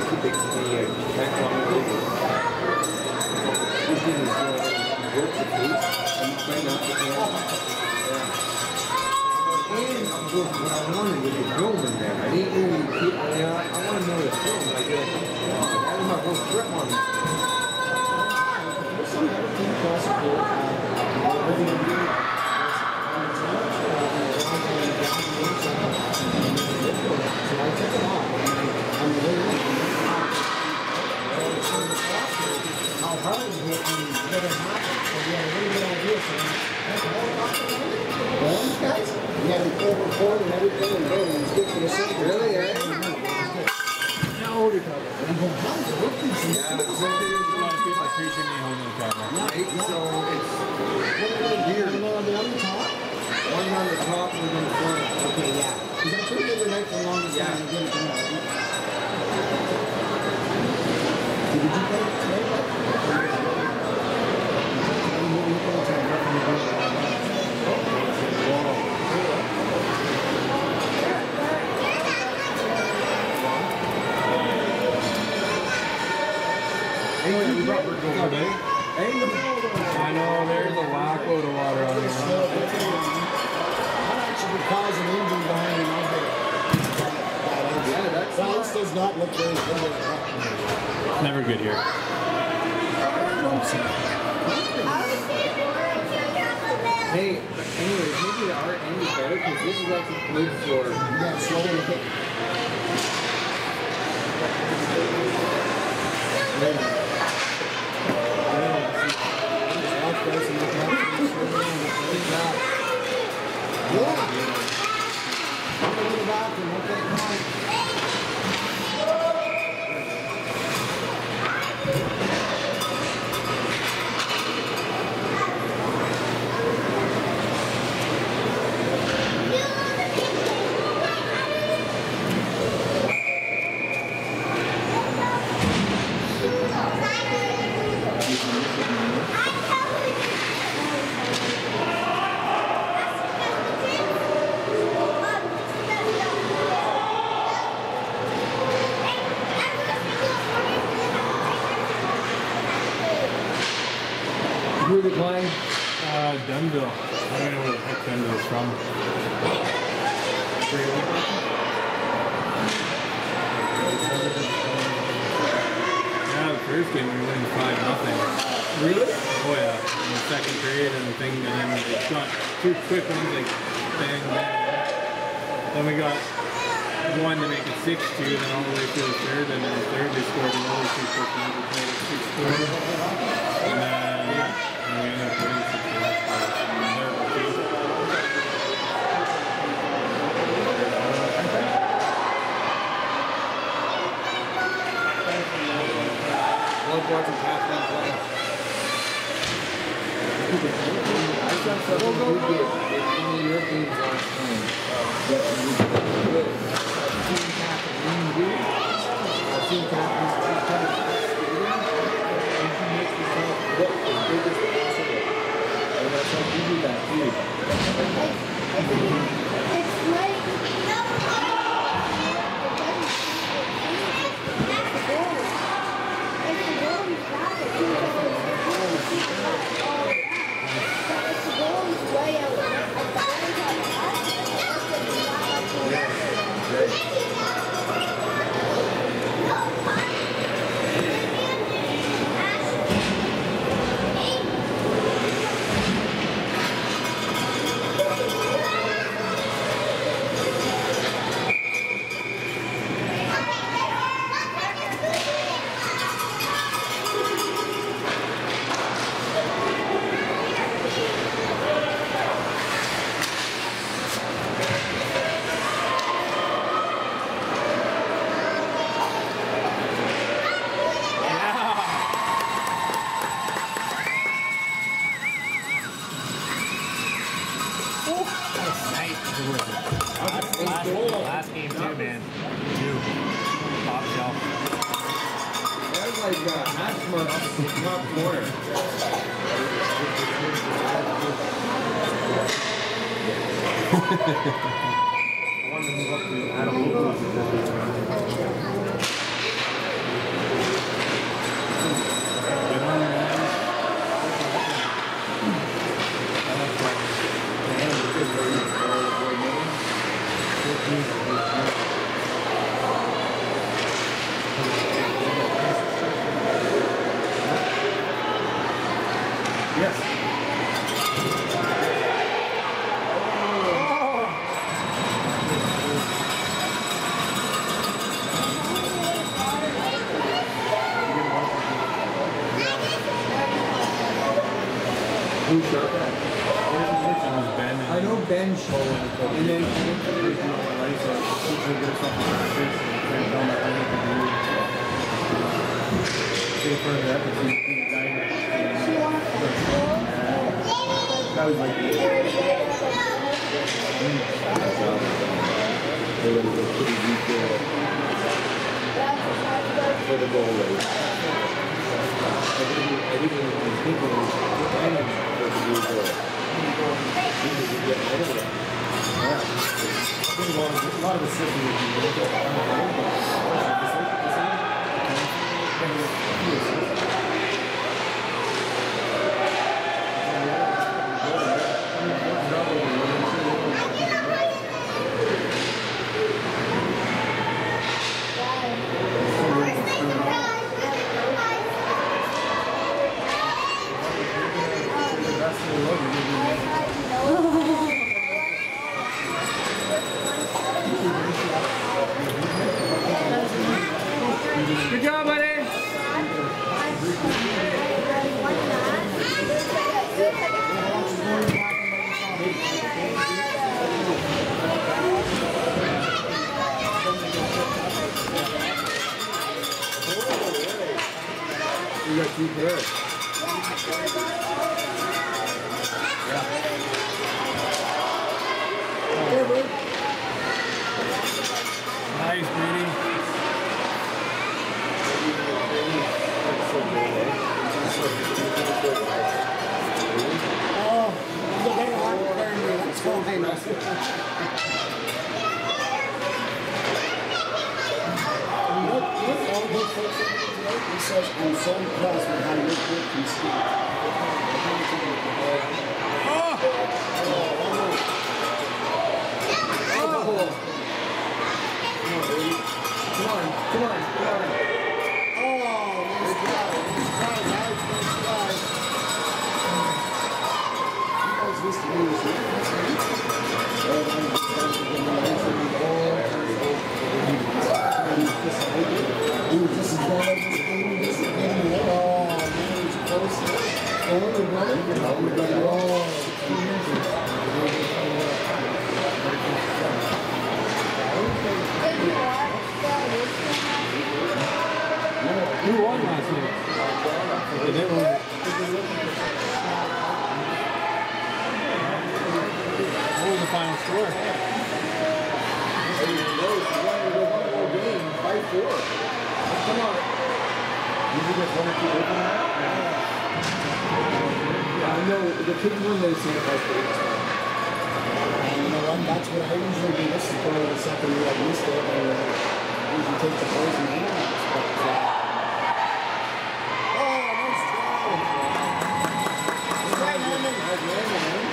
I know, there's a lock load of water on it. That actually could cause an injury behind an elbow. Yeah, that ice does not look very good. Never good here. Hey, anyways, maybe the art ends better because this is actually good for... Yeah, slowly. Who are they playing? Dunnville. I don't know where the heck Dunnville's from. Yeah, the first game we were winning 5-0. Really? Oh yeah, in the second period and the thing, and then we got two quick ones, like bang, bang. Then we got one to make it 6-2, then all the way through the third, and then the third they scored another two quick ones, we played it 6-4. And then we ended up winning 6-4. Love watching Penetang play. I thought so. We'll go get one of your games last time. I've seen Catherine do it. I've seen Catherine kind of skating, and she makes herself look as big as possible. And that's how you do that too. It's like Last game too, man. Top shelf. That was like hash marks in the top corner. I wanted to move up to Adam. Who shot that? Ben. I know Ben shot it. And then there's no lights, so it's a good stuff in practice. And tell them I need to do. Stay further up and see the guy. That was like. They're going to go pretty deep there for the goal rate. I didn't even think it was planning for the new goal. He was getting ahead of it. Yeah. I think a lot of the system would be really good. Good job, buddy. You got two pairs. Nice, Brady. Oh, they don't want to burn me. That's fine. Look, all good folks today. He says, I'm so impressed with how your kid can speak. Come on. Oh, nice guy, guys. You guys used to be he was just as bad as this game. This game. Oh, man, he's close. Oh, brother. Who won last night? They didn't win. What was the final score? Come on. Did you get 1 or 2 open now? No, the kids win those in the 5-4. You know what? That's what I usually do. This is probably the second year I've used it. I usually take the boys and hands. Oh, nice try. That's right, Herman.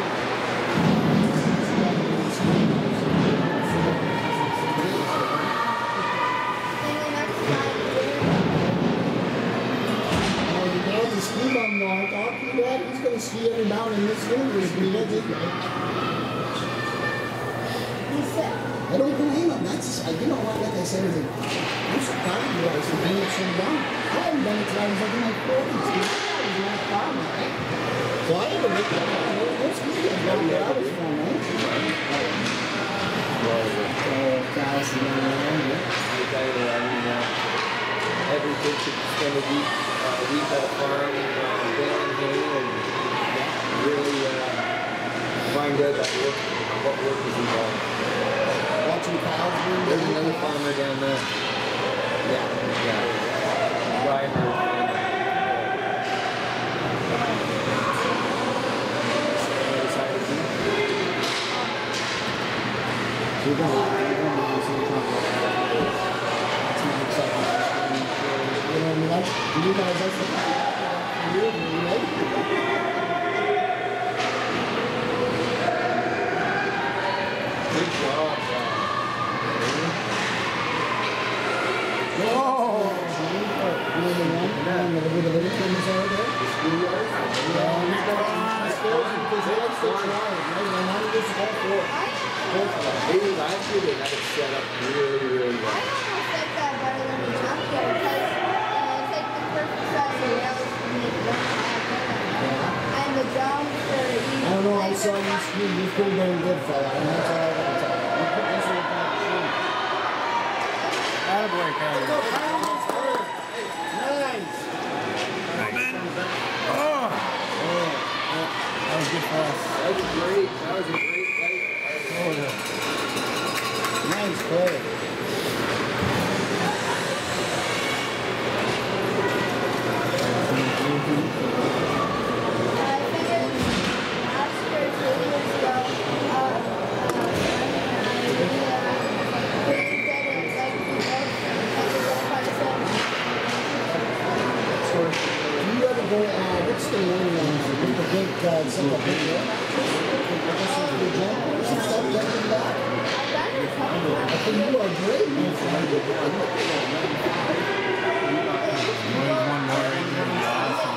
Ski bum now. I thought he's going to ski every mountain in this universe. I don't blame him. That's, you know what, like I said, I'm so proud of you guys for doing it so young. I haven't done it till I was like in my 40s. It was my problem, right? So I had to make that. What's good? I got to get out of this one, right? Every kid should spend a week at a farm, baling hay, and really find out that what work is involved. Watching cows. There's another farmer down there. Yeah. Driver. We're going to see the That's not exciting. You know, you guys, that's the Good job. whoa! The little things over there. Last year they had it set up really well. I almost like that better than the junkyard because it's like the perfect size of rails to make one and the job saw you cool damn good fella, and that's all I gotta tell you. You put this in the back seat. Attaboy, Kylie. Nice. Oh! That was good for us. That was great. That was a great fight. Oh, yeah. Nice play. What's the one with the big some of the big stop getting back. I think you are great, my friend. One more in here would be awesome.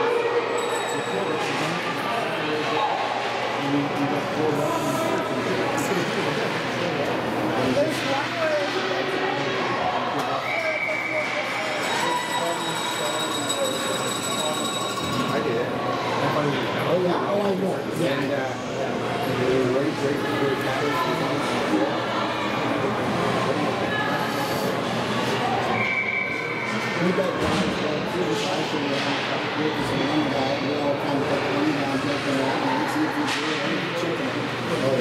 There's one where I did it. Oh, yeah? Oh, I know. Yeah. And they were right before the We got guys through the cycle around with this one guy. We all kind of put one down, take him out, and see if he's really chicken. Oh,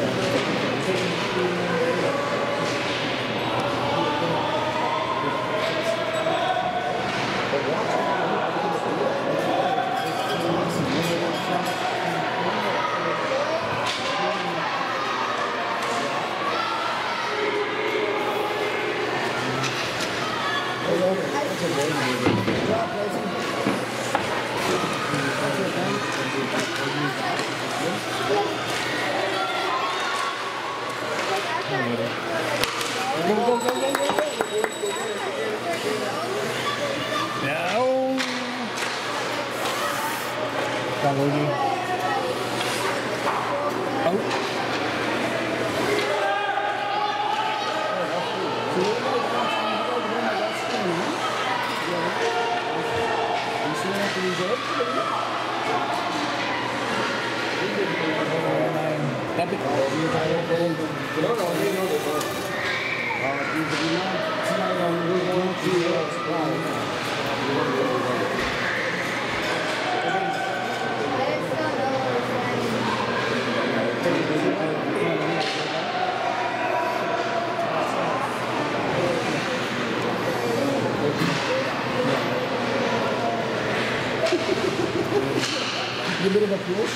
a bit of a push.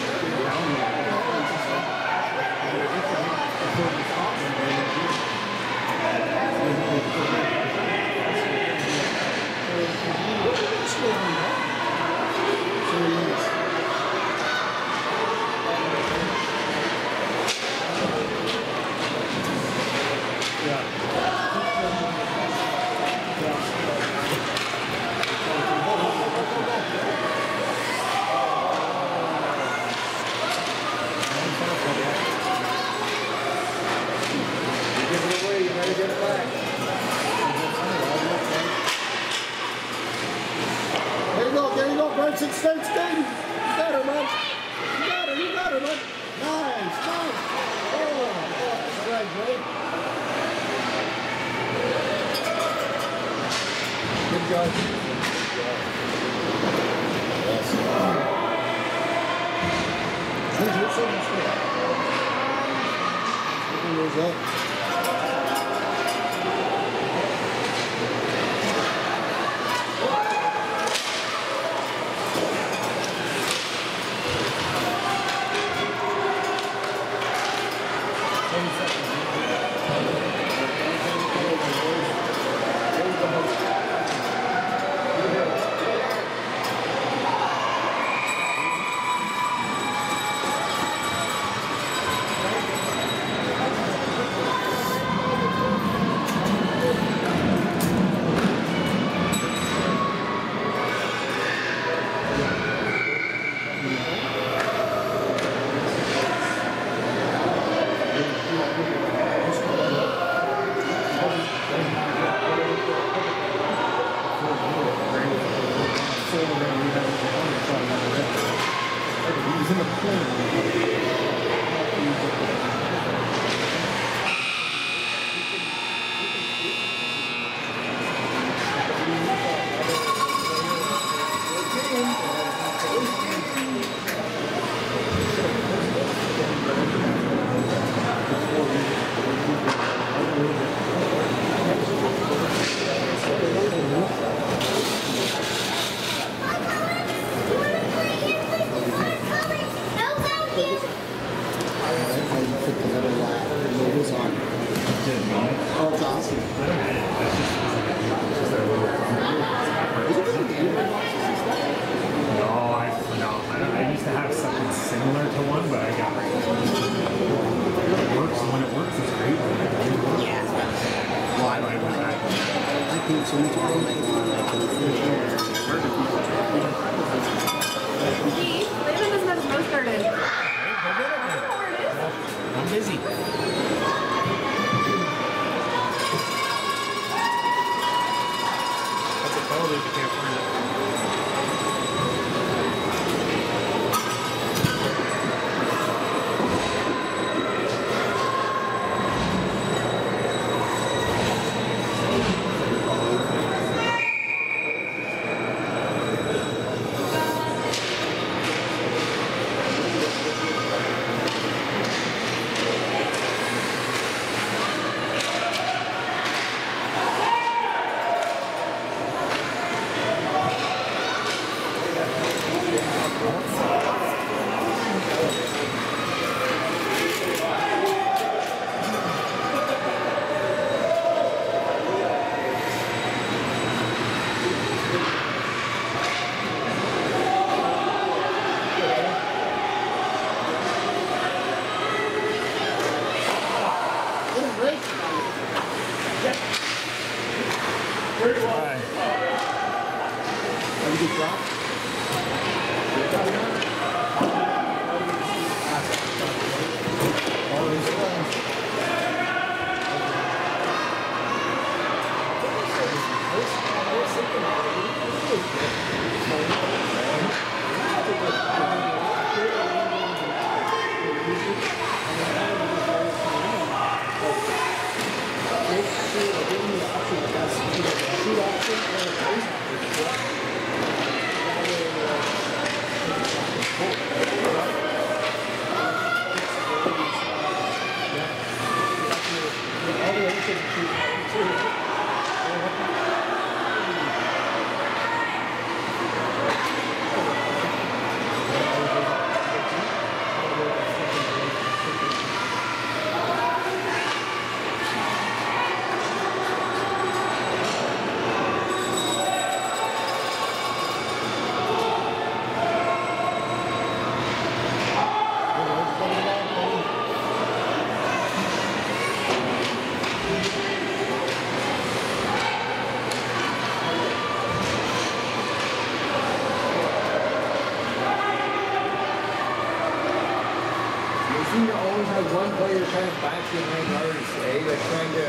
There you go, Branson State Stadium. You got her, man. You got her, man. Nice. Oh, that's right, great. Good job. Yes. Who's your second state? Who's that? paid so much money for Steve, Raven doesn't have his nose guarded. I don't know where it is. I'm busy. That's a call if you can't find it. seem to always have one player kind of back behind ours, eh? That's trying to.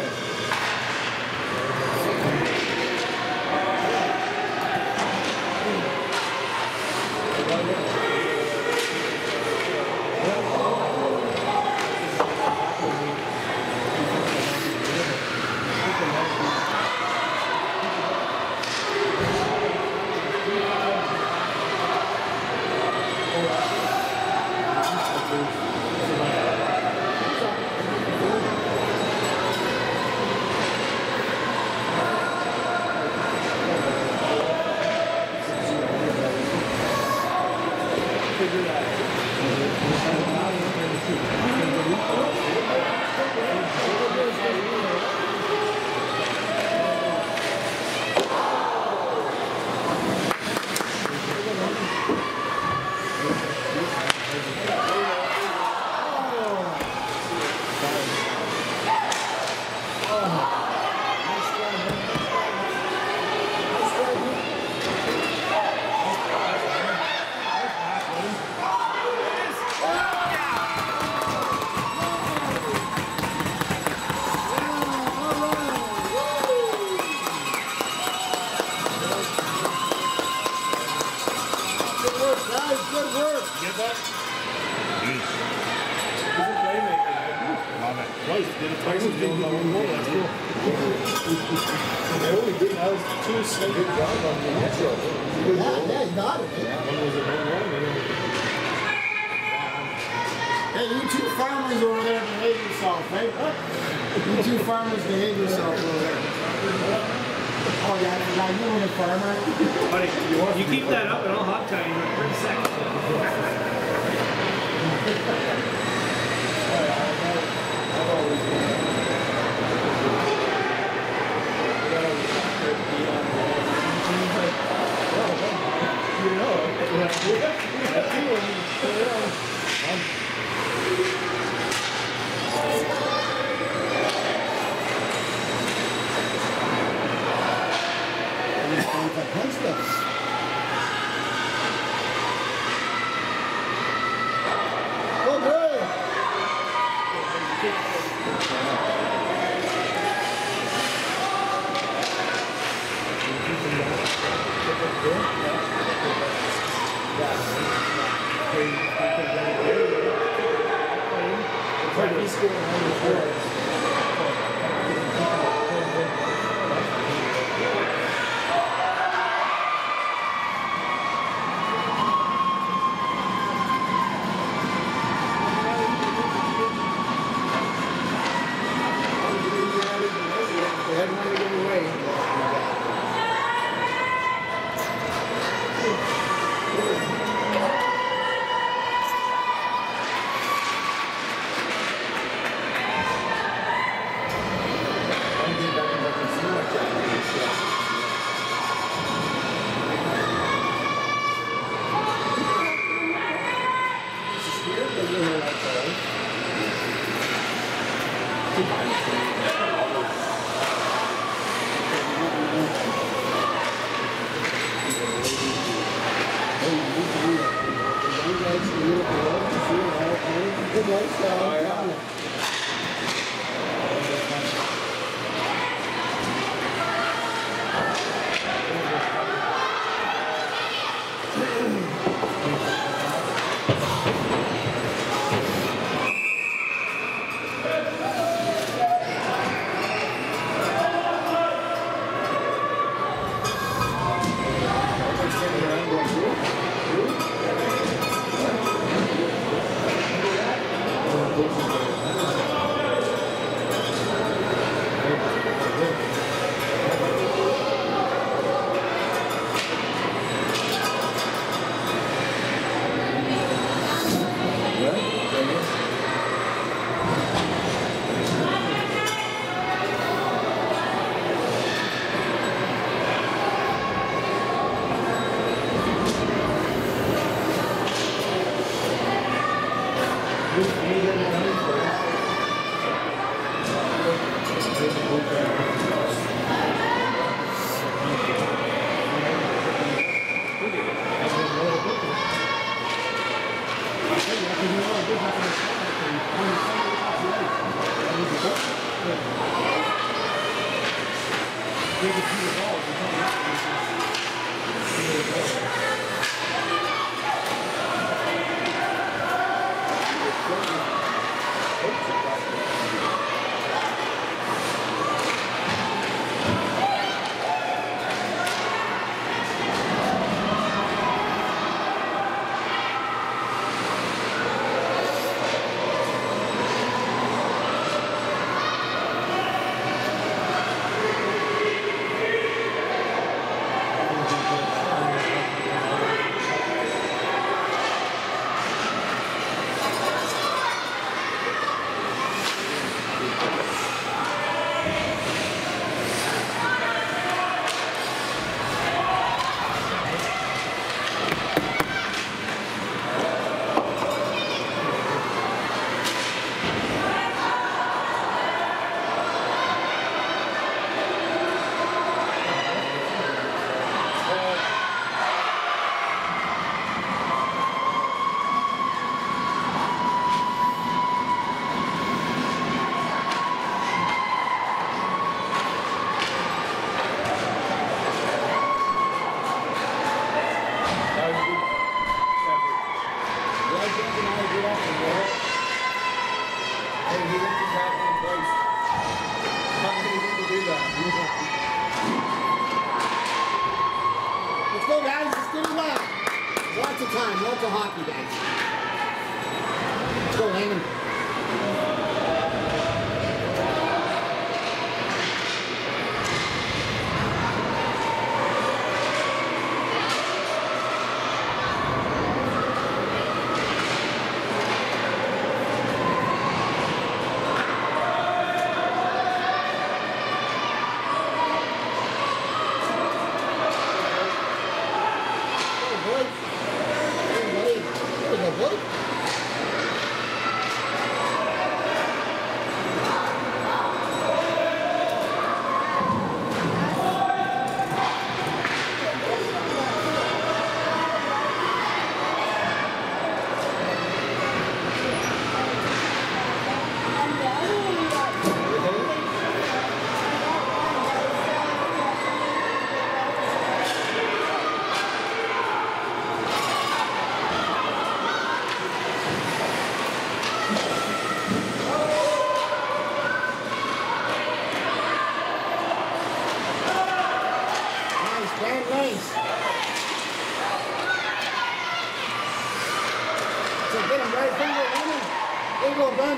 You keep that up and I'll hot tie you in 30 seconds. contact punch them. Oh, good. Let's go, guys. Let's get it left. Lots of time. Lots of hockey, guys. Let's go, Landon. Get him, right finger, running. There you go, run.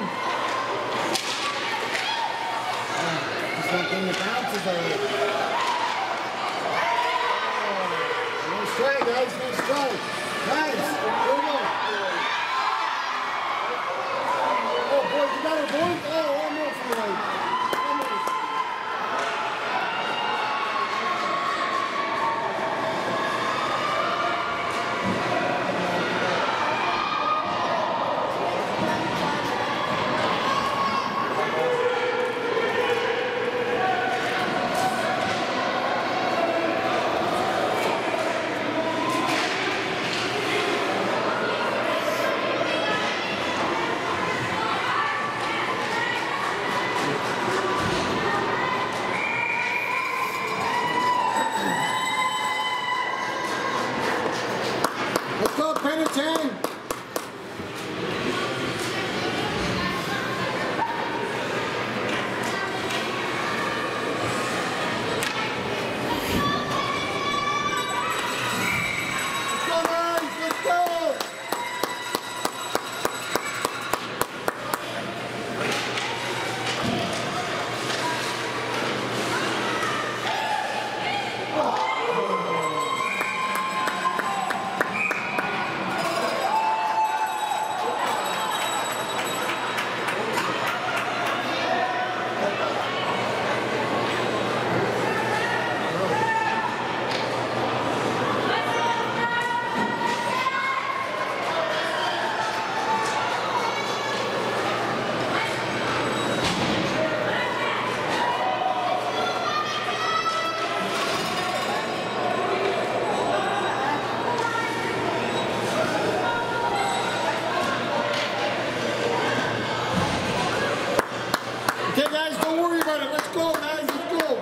Just not getting the bounces already. Nice try, guys. Nice try. Nice. Here we go. Oh, boys, you got it, boys. Oh, almost right. Almost. Let's go, Penetang! Let's go, guys! Let's go! Okay, guys, don't worry about it. Let's go, guys. Let's go.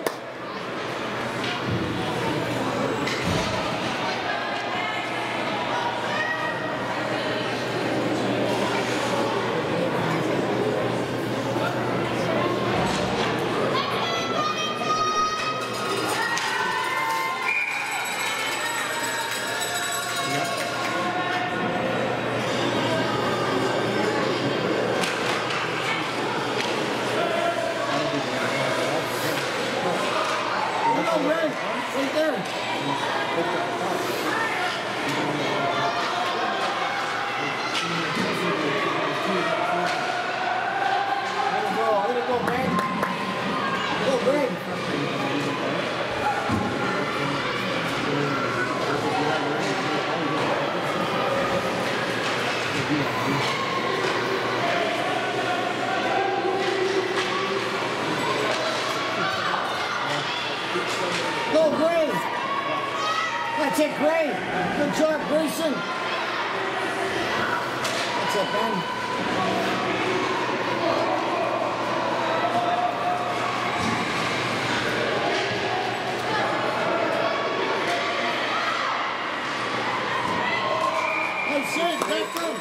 Oh, right. Right there. Let it go, Greg. Go, Greg. Go, Gray! That's it, Gray! Good job, Grayson! That's it, Ben. That's it, that's it!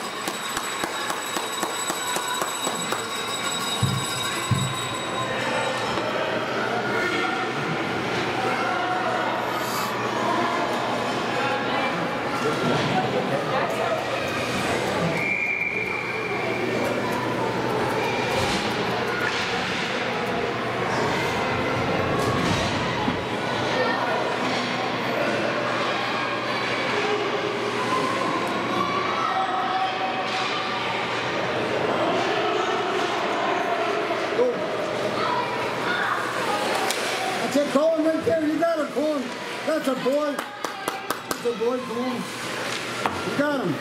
That's it, Colin, right there. You got it, Colin. That's a boy. That's a boy, Colin. You got him.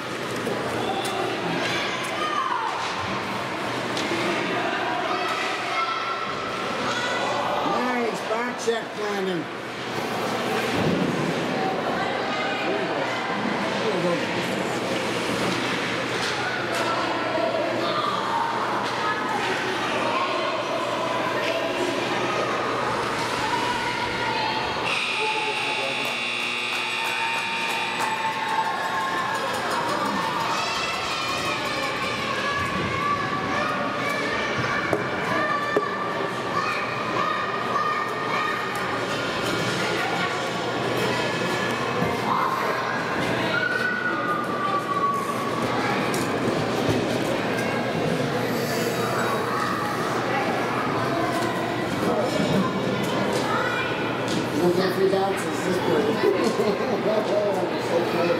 Nice back check, Brandon. There you go. 10 free bounces this quarter. So good.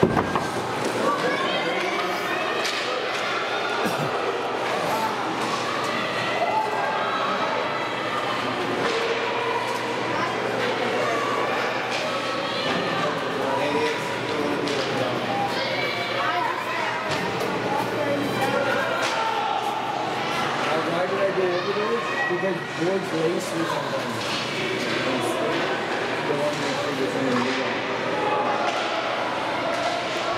Why did I go over there? Because George Lace was on them. The one that figures in the new one.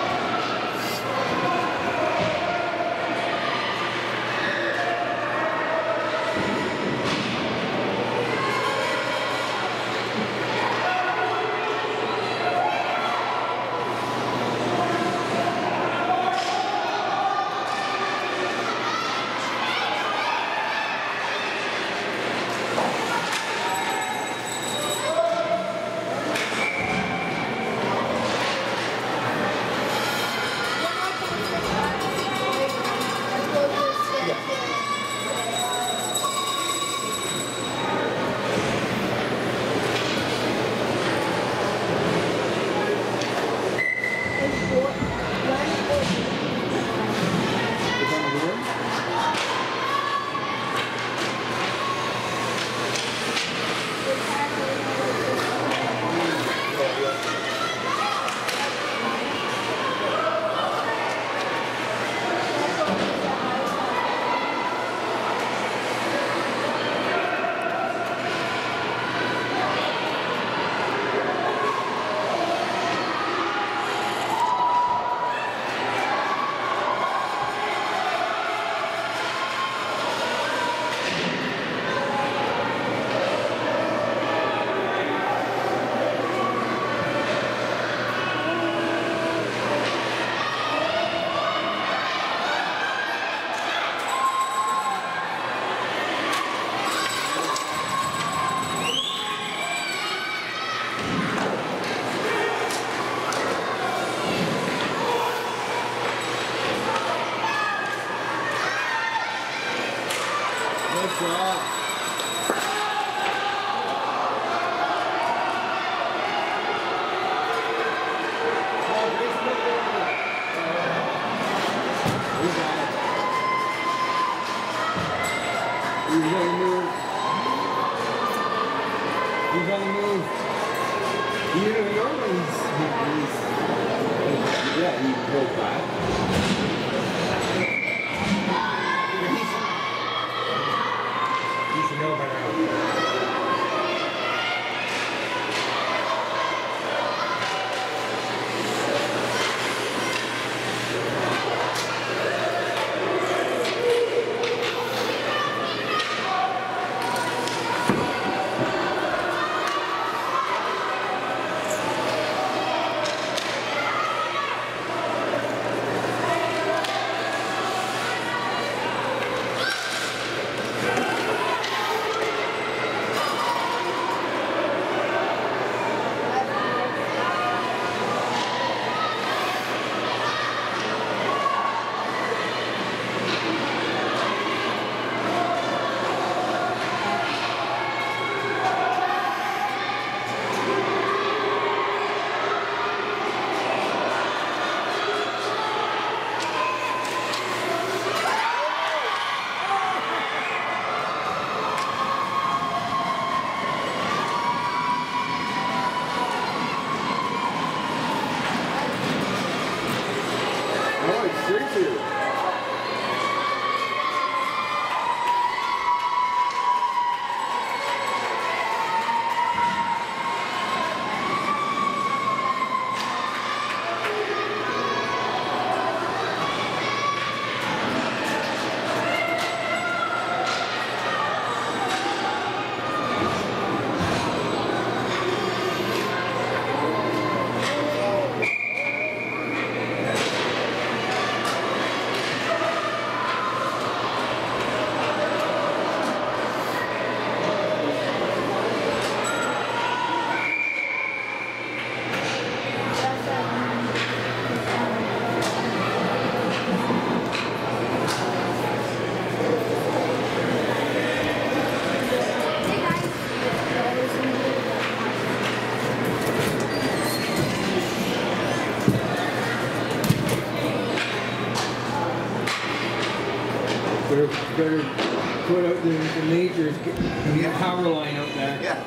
better put out the majors and get power line out there. Yeah.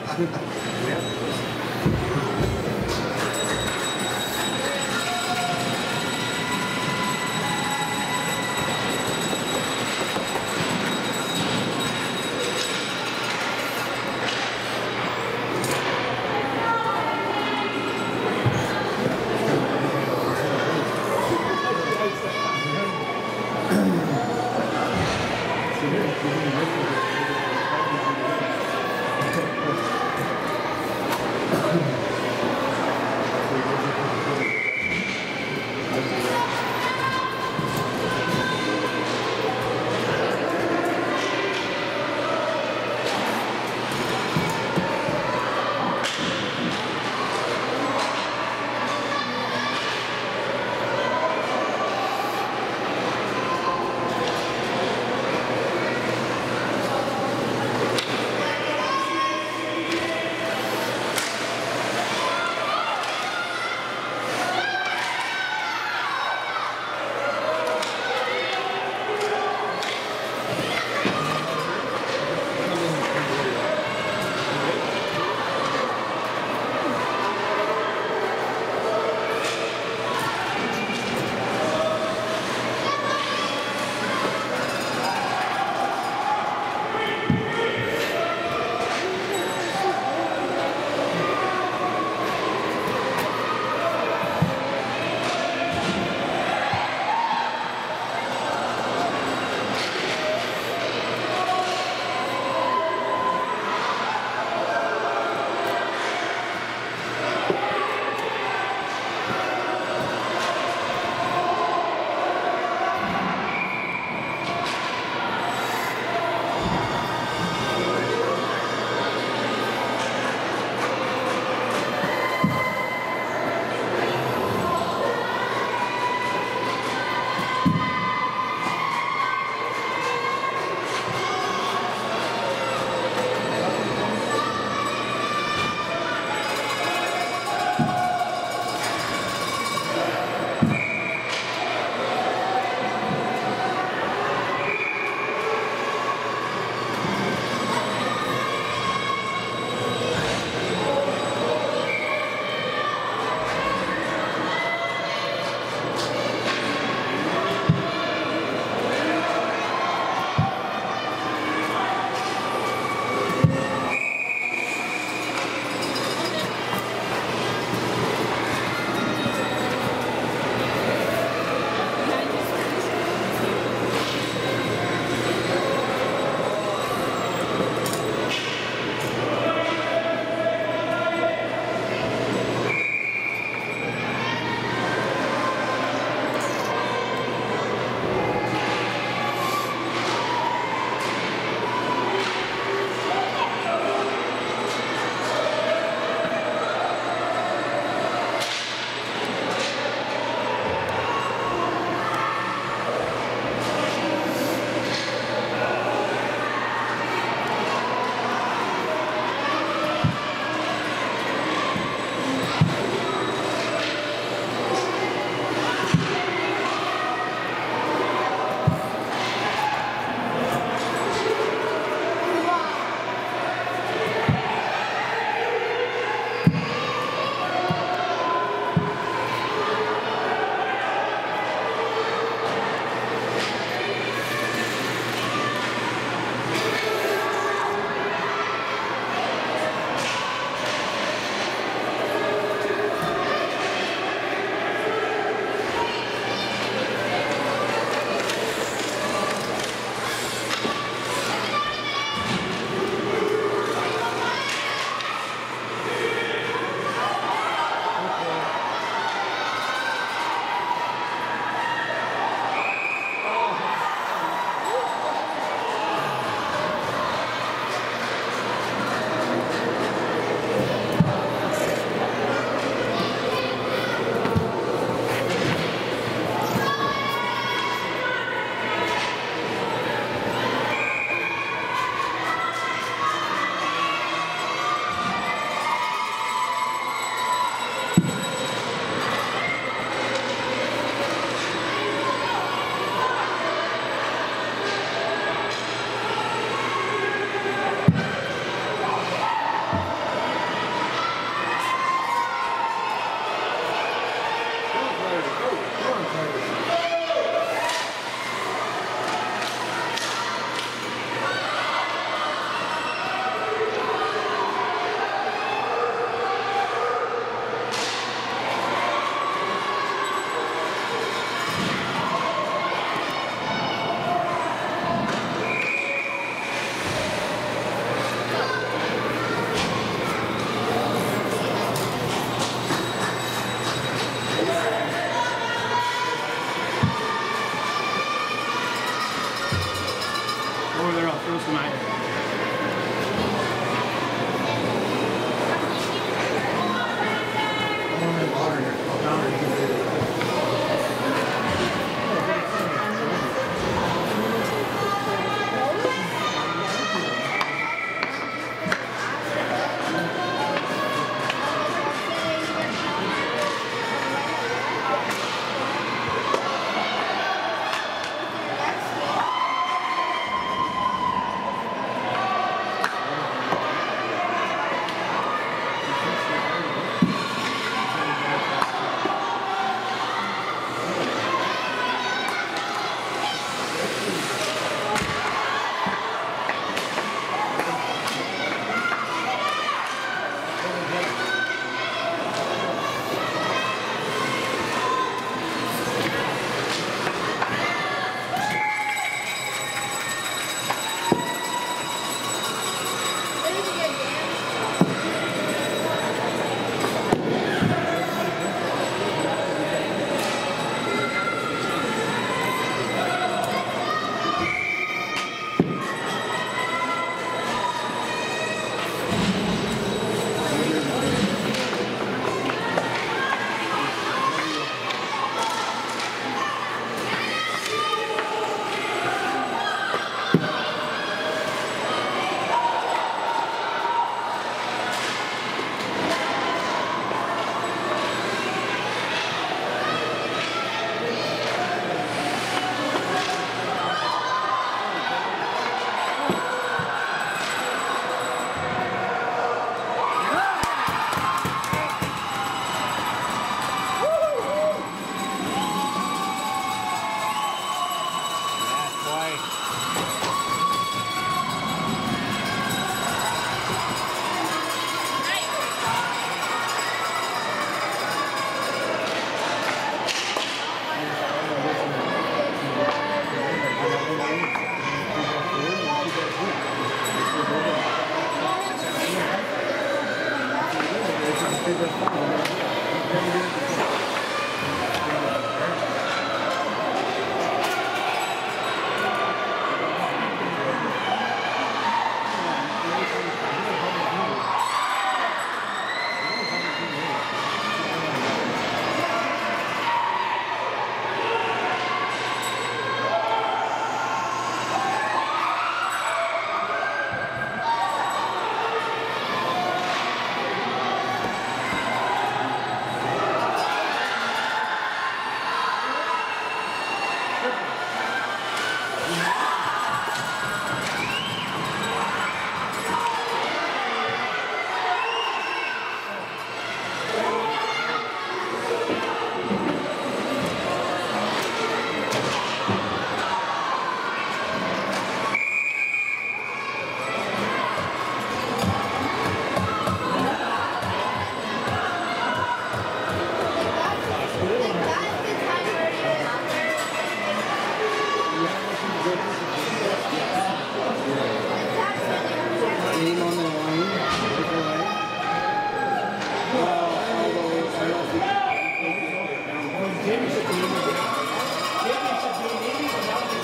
Championship game, championship game, maybe without the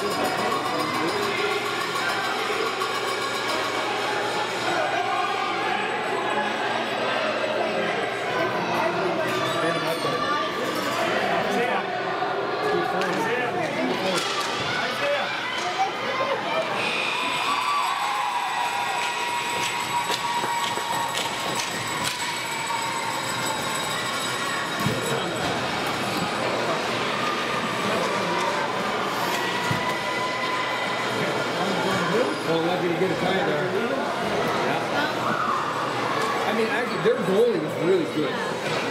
Well, lucky to get a tie there. Yeah. I mean, actually, their goalie was really good.